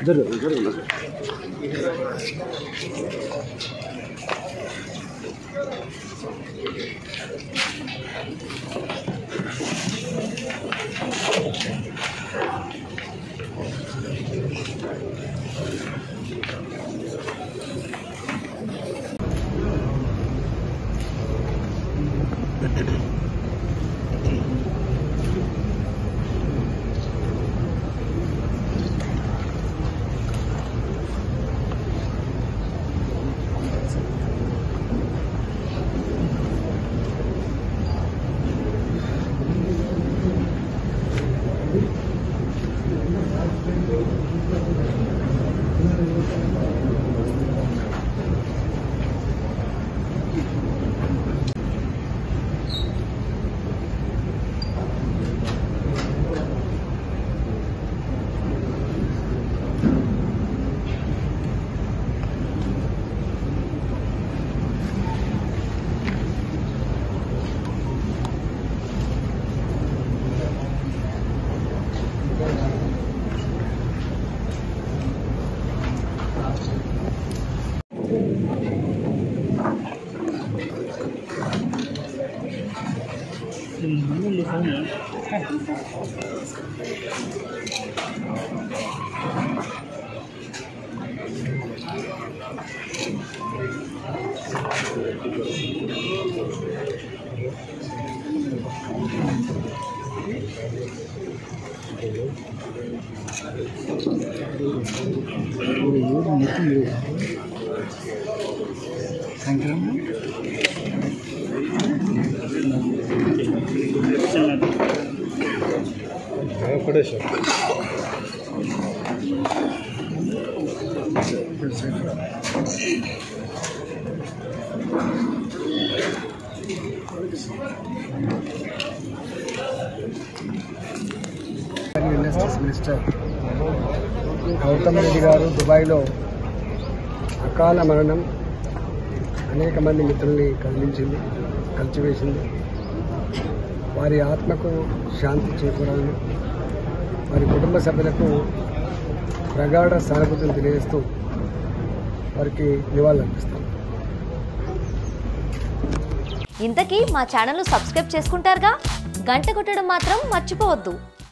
Minister Gautam Reddy గారు దుబాయ్లో అకాల మరణం అనేక మంది మిత్రుల్ని కలిచివేసింది. వారి ఆత్మకు శాంతి చేకూరాలని, వారి కుటుంబ సభ్యులకు ప్రగాఢ సానుభూతిని తెలియజేస్తూ వారికి నివాళులర్పిస్తాం. ఇంతకీ మా ఛానల్ సబ్స్క్రైబ్ చేసుకుంటారుగా, గంట కొట్టడం మాత్రం మర్చిపోవద్దు.